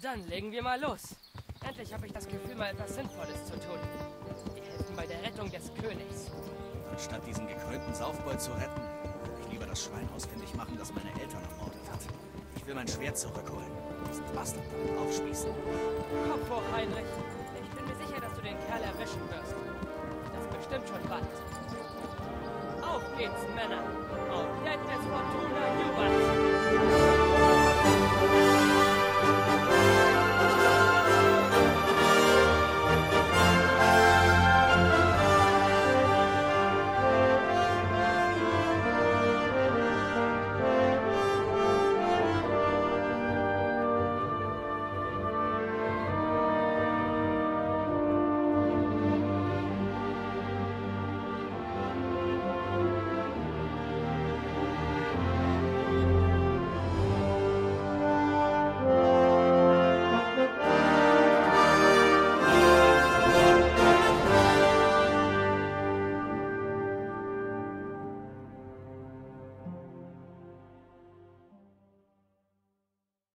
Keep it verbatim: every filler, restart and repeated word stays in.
dann legen wir mal los. Endlich habe ich das Gefühl, mal etwas Sinnvolles zu tun. Wir helfen bei der Rettung des Königs. Anstatt diesen gekrönten Saufbold zu retten, würde ich lieber das Schwein ausfindig machen, das meine Eltern ermordet hat. Ich will mein Schwert zurückholen. Diesen Bastard damit aufspießen. Kopf hoch, Heinrich. Ich bin mir sicher, dass du den Kerl erwischen wirst. Das bestimmt schon bald. Auf geht's, Männer. Auf Deck des Fortuna jubelt.